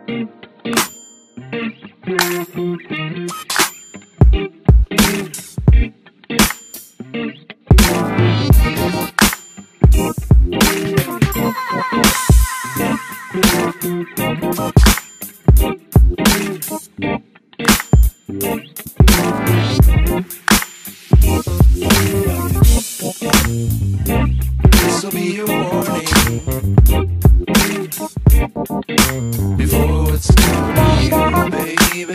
This'll be your warning before it's too late, baby.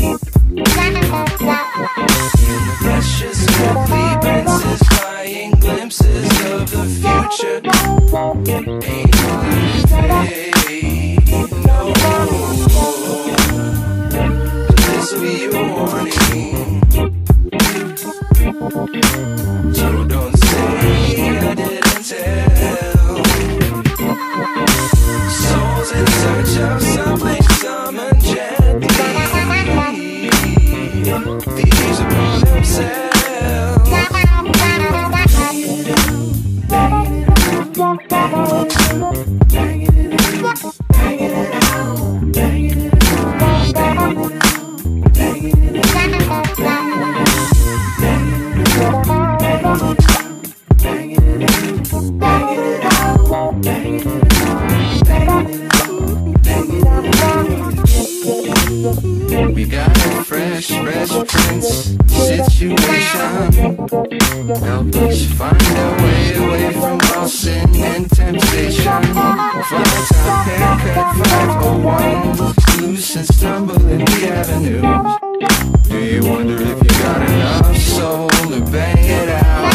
In the precious earthly glimpses, flying glimpses of the future. Ain't fade, no. This'll be your warning. So don't say I didn't tell. Souls in search of something summoned gently. Thieves upon themselves. Banging it out, banging it out, banging it out, banging it out, banging it out, banging it out. We got a fresh prince situation. Help us find a way away from all sin and temptation. Fly top haircut 501, loose and stumble in the avenues. Do you wonder if you got enough soul to bang it out?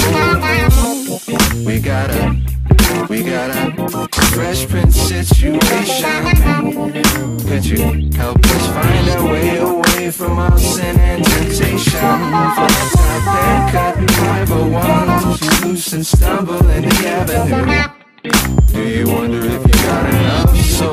We got a fresh prince situation. Could you help us find our way away from all sin and temptation? Flat top haircut 501, loose and stumble in the avenue. Do you wonder if you got enough soul